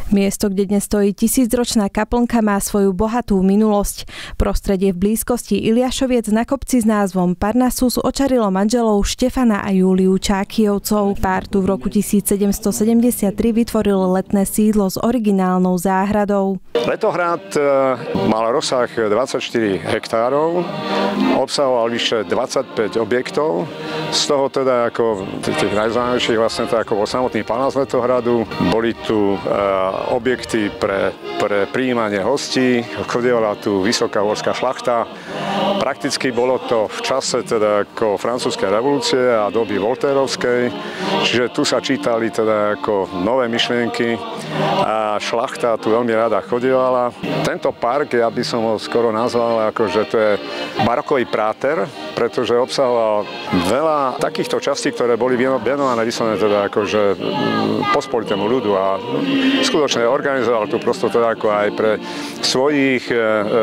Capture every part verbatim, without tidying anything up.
Miesto, kde dnes stojí tisícročná kaplnka, má svoju bohatú minulosť. Prostredie v blízkosti Iliašoviec na kopci s názvom Parnasus očarilo manželov Štefana a Júliu Čákyjovcov. Pár tu v roku tisícsedemstosedemdesiattri vytvoril letné sídlo s originálnou záhradou. Letohrad mal rozsah dvadsaťštyri hektárov, obsahoval vyše dvadsaťpäť objektov, z toho teda ako tých najznámejších vlastne to ako bol samotný palác Letohradu, boli tu objekty pre, pre prijímanie hostí, chodievala tu vysoká horská šlachta. Prakticky bolo to v čase teda ako francúzskej revolúcie a doby voltérovskej, čiže tu sa čítali teda ako nové myšlienky a šlachta tu veľmi rada chodievala. Tento park, ja by som ho skoro nazval ako, že to je barokový práter, pretože obsahoval veľa takýchto častí, ktoré boli venované vyslovene teda akože pospolitému ľudu a skutočne organizoval tu prosto teda ako aj pre svojich e, e,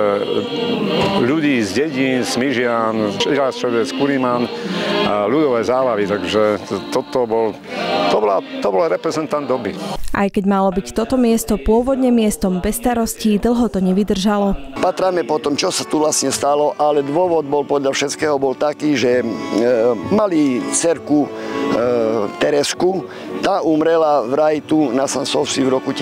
ľudí z dedín, Smižian, Iliašoviec, Kuriman, ľudové zábavy, takže toto bol, to, bola, to bol reprezentant doby. Aj keď malo byť toto miesto pôvodne miestom bez starostí, dlho to nevydržalo. Patráme po tom, čo sa tu vlastne stalo, ale dôvod bol podľa všetkého bol taký, že e, mali dcerku e, Teresku, tá umrela vraj tu na Sansovci v roku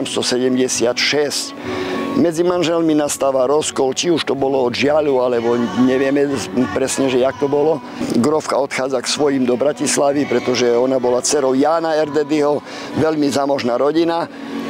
tisícsedemstosedemdesiatšesť. Medzi manželmi nastáva rozkol, či už to bolo od žiaľu, alebo nevieme presne, že jak to bolo. Grofka odchádza k svojim do Bratislavy, pretože ona bola dcerou Jána Erdedyho, veľmi zamožná rodina.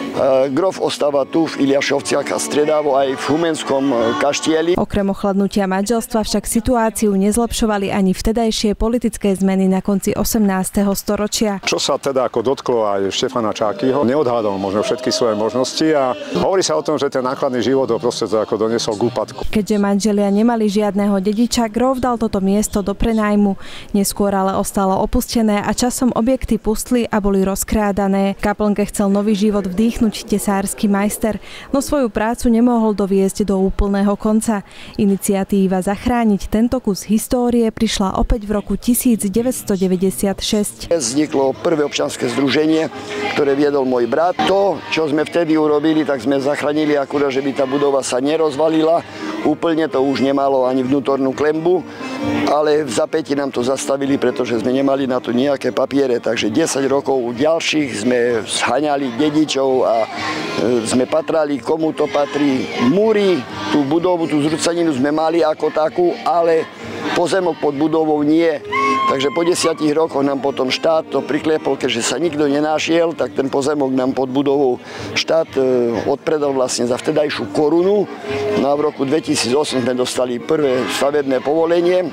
Grof ostáva tu v Iliašovciach a stredávo aj v Humenskom kaštieli. Okrem ochladnutia manželstva však situáciu nezlepšovali ani vtedajšie politické zmeny na konci osemnásteho storočia. Čo sa teda ako dotklo aj Štefana Čákyho, neodhádol možno všetky svoje možnosti a hovorí sa o tom, že ten nákladný život ho proste ako doniesol k úpadku. Keďže manželia nemali žiadneho dediča, Grof dal toto miesto do prenajmu. Neskôr ale ostalo opustené a časom objekty pustli a boli rozkrádané. Kaplnke chcel nový život vdýchnuť tesársky majster, no svoju prácu nemohol doviesť do úplného konca. Iniciatíva zachrániť tento kus histórie prišla opäť v roku tisícdeväťstodeväťdesiatšesť. Vzniklo prvé občianske združenie, ktoré viedol môj brat. To, čo sme vtedy urobili, tak sme zachránili akurát, že by tá budova sa nerozvalila. Úplne to už nemalo ani vnútornú klembu, ale v zapätí nám to zastavili, pretože sme nemali na to nejaké papiere. Takže desať rokov ďalších sme zhaňali dedičov a sme patrali, komu to patrí. Múry, tú budovu, tú zrúcaninu sme mali ako takú, ale pozemok pod budovou nie. Takže po desiatich rokoch nám potom štát to priklepol, keďže sa nikto nenašiel, tak ten pozemok nám pod budovou štát odpredal vlastne za vtedajšiu korunu. No a v roku dvetisícosem sme dostali prvé stavebné povolenie,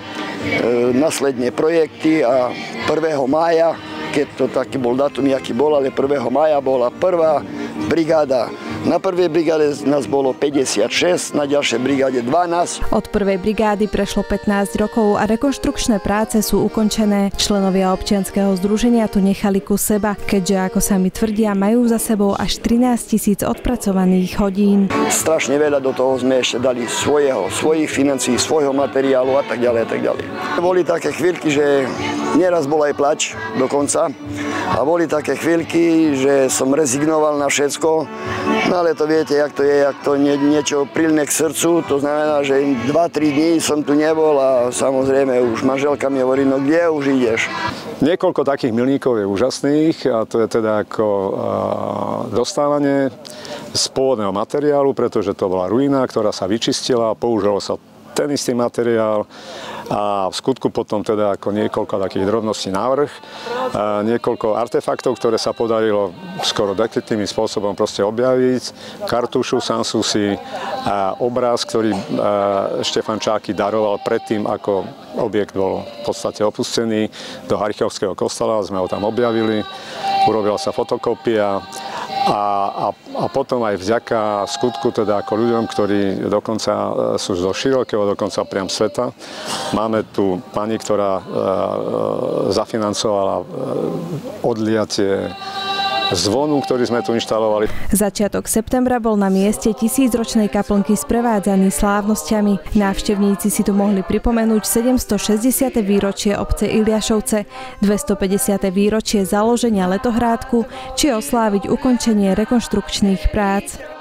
následne projekty a prvého mája, keď to taký bol datum, aký bol, ale prvého mája bola prvá brigáda. Na prvej brigáde nás bolo päťdesiatšesť, na ďalšej brigáde dvanásť. Od prvej brigády prešlo pätnásť rokov a rekonštrukčné práce sú ukončené. Členovia občianskeho združenia tu nechali kus seba, keďže, ako sami tvrdia, majú za sebou až trinásť tisíc odpracovaných hodín. Strašne veľa do toho sme ešte dali svojho, svojich financií, svojho materiálu a tak ďalej a tak ďalej. Boli také chvíľky, že nieraz bol aj plač dokonca a boli také chvíľky, že som rezignoval na všetko. No ale to viete, jak to je, jak to nie, niečo prilne k srdcu, to znamená, že dva tri dní som tu nebol a samozrejme už manželka mi hovorí, no kde už ideš? Niekoľko takých milníkov je úžasných a to je teda ako dostávanie z pôvodného materiálu, pretože to bola ruina, ktorá sa vyčistila, použilo sa ten istý materiál a v skutku potom teda ako niekoľko takých drobností návrh, niekoľko artefaktov, ktoré sa podarilo skoro detektívnym spôsobom proste objaviť, kartušu Sanssouci a obraz, ktorý Štefan Čáky daroval predtým, ako objekt bol v podstate opustený do Harchovského kostola, sme ho tam objavili, urobila sa fotokópia. A, a, a potom aj vďaka skutku, teda ako ľuďom, ktorí dokonca sú zo širokého, dokonca priam sveta. Máme tu pani, ktorá e, zafinancovala odliatie zvonu, ktorý sme tu inštalovali. Začiatok septembra bol na mieste tisícročnej kaplnky sprevádzaný slávnosťami. Návštevníci si tu mohli pripomenúť sedemstošesťdesiate výročie obce Iliašovce, dvestopäťdesiate výročie založenia letohrádku či osláviť ukončenie rekonštrukčných prác.